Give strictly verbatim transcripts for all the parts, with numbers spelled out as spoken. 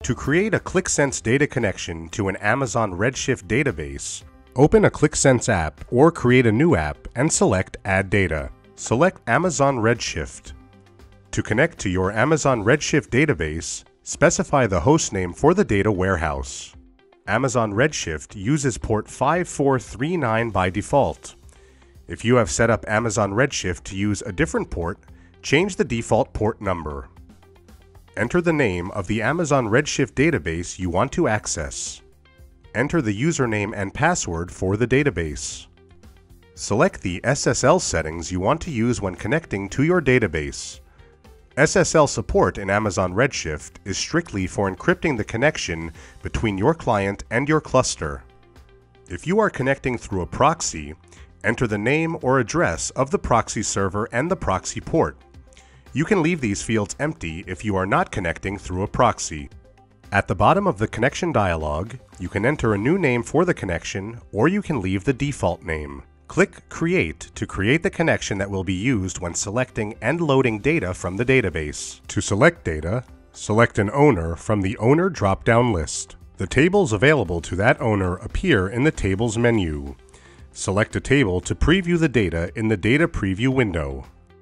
To create a ClickSense data connection to an Amazon Redshift database, open a ClickSense app or create a new app and select Add Data. Select Amazon Redshift. To connect to your Amazon Redshift database, specify the hostname for the data warehouse. Amazon Redshift uses port five four three nine by default. If you have set up Amazon Redshift to use a different port, change the default port number. Enter the name of the Amazon Redshift database you want to access. Enter the username and password for the database. Select the S S L settings you want to use when connecting to your database. S S L support in Amazon Redshift is strictly for encrypting the connection between your client and your cluster. If you are connecting through a proxy, enter the name or address of the proxy server and the proxy port. You can leave these fields empty if you are not connecting through a proxy. At the bottom of the connection dialog, you can enter a new name for the connection, or you can leave the default name. Click Create to create the connection that will be used when selecting and loading data from the database. To select data, select an owner from the Owner drop-down list. The tables available to that owner appear in the Tables menu. Select a table to preview the data in the Data Preview window.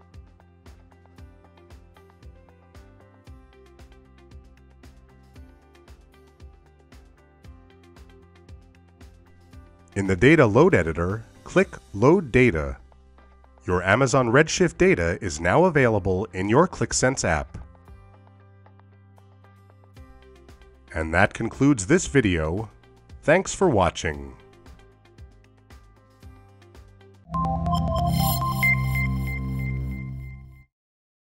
In the Data Load Editor, click Load Data. Your Amazon Redshift data is now available in your ClickSense app. And that concludes this video. Thanks for watching.